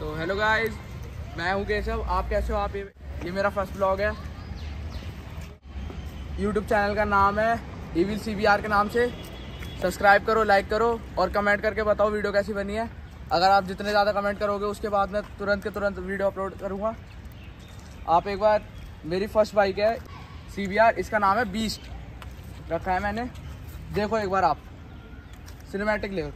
तो hello guys, मैं हूँ केशव। आप कैसे हो? आप ये मेरा फर्स्ट ब्लॉग है। यूट्यूब चैनल का नाम है इविल CBR के नाम से। सब्सक्राइब करो, लाइक करो और कमेंट करके बताओ वीडियो कैसी बनी है। अगर आप जितने ज़्यादा कमेंट करोगे उसके बाद मैं तुरंत के तुरंत वीडियो अपलोड करूँगा। आप एक बार, मेरी फर्स्ट बाइक है CBR, इसका नाम है बीस्ट रखा है मैंने। देखो एक बार आप सिनेमैटिक ले।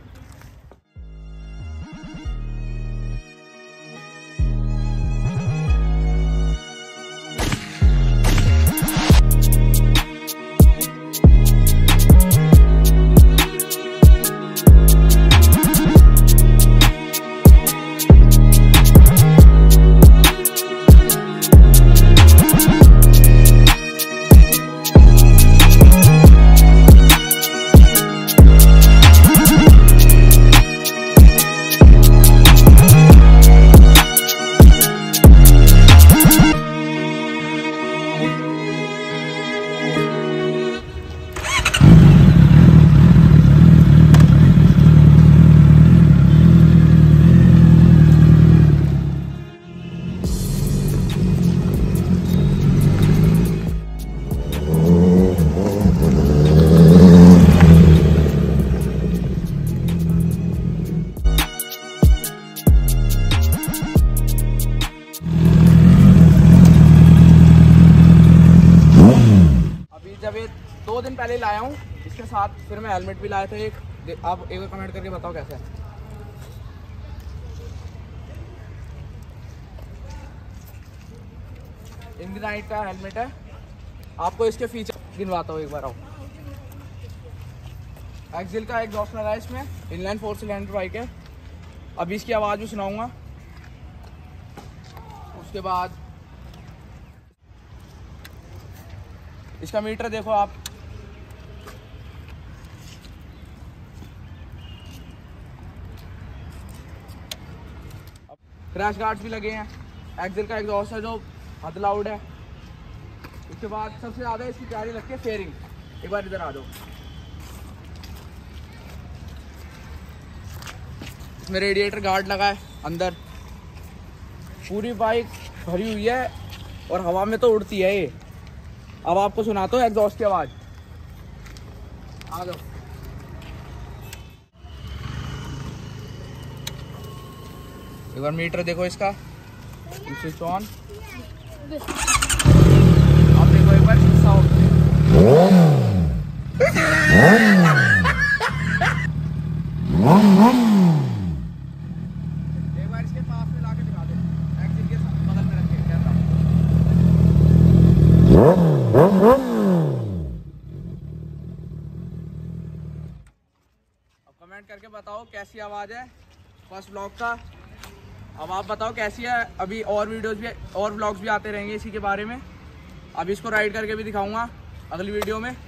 जब ये 2 दिन पहले लाया हूँ इसके साथ, फिर मैं हेलमेट भी लाया था एक। आप एक बार कमेंट करके बताओ कैसा है। इंडिनाइट का हेलमेट है। आपको इसके फीचर गिनवाता हूँ एक बार। आओ, एक्सिल का एग्जॉस्ट लगा है इसमें। इनलाइन 4 सिलेंडर बाइक है। अभी इसकी आवाज़ भी सुनाऊंगा। उसके बाद इसका मीटर देखो आप। क्रैश गार्ड्स भी लगे हैं। एक्सिल का एग्जॉस्ट है जो हद लाउड है। उसके बाद सबसे ज़्यादा इसकी प्यारी लगती है फेयरिंग। एक बार इधर आ जाओ। इसमें रेडिएटर गार्ड लगा है अंदर। पूरी बाइक भरी हुई है और हवा में तो उड़ती है ये। अब आपको सुनाता हूँ एग्जॉस्ट की आवाज़। आ जाओ। एक बार मीटर देखो इसका, स्विच ऑन। आप देखो एक बार साउंड। एक बार इसके पास में लाके दिखा दे। एक्सिल के बगल में रख के कैसा। अब कमेंट करके बताओ कैसी आवाज़ है फर्स्ट ब्लॉग का। अब आप बताओ कैसी है। अभी और वीडियोस भी और व्लॉग्स भी आते रहेंगे इसी के बारे में। अब इसको राइड करके भी दिखाऊंगा अगली वीडियो में।